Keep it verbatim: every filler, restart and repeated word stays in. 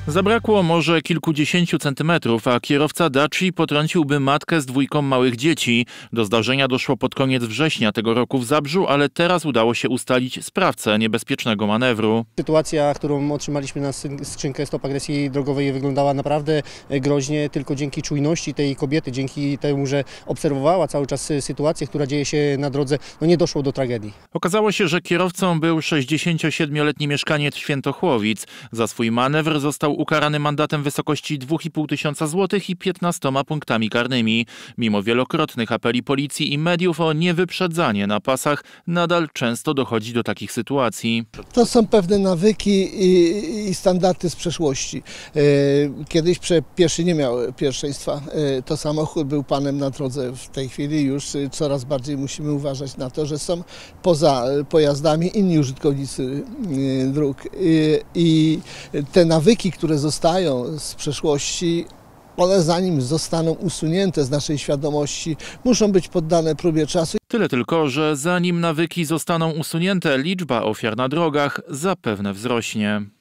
Zabrakło może kilkudziesięciu centymetrów, a kierowca Daci potrąciłby matkę z dwójką małych dzieci. Do zdarzenia doszło pod koniec września tego roku w Zabrzu, ale teraz udało się ustalić sprawcę niebezpiecznego manewru. Sytuacja, którą otrzymaliśmy na skrzynkę Stop Agresji Drogowej, wyglądała naprawdę groźnie. Tylko dzięki czujności tej kobiety, dzięki temu, że obserwowała cały czas sytuację, która dzieje się na drodze, no nie doszło do tragedii. Okazało się, że kierowcą był sześćdziesięciosiedmioletni mieszkaniec Świętochłowic. Za swój manewr został ukarany mandatem w wysokości dwóch i pół tysiąca złotych i piętnastoma punktami karnymi. Mimo wielokrotnych apeli policji i mediów o niewyprzedzanie na pasach, nadal często dochodzi do takich sytuacji. To są pewne nawyki i, i standardy z przeszłości. Kiedyś pieszy nie miał pierwszeństwa. To samochód był panem na drodze. W tej chwili już coraz bardziej musimy uważać na to, że są poza pojazdami inni użytkownicy dróg. I te nawyki, które zostają z przeszłości, one zanim zostaną usunięte z naszej świadomości, muszą być poddane próbie czasu. Tyle tylko, że zanim nawyki zostaną usunięte, liczba ofiar na drogach zapewne wzrośnie.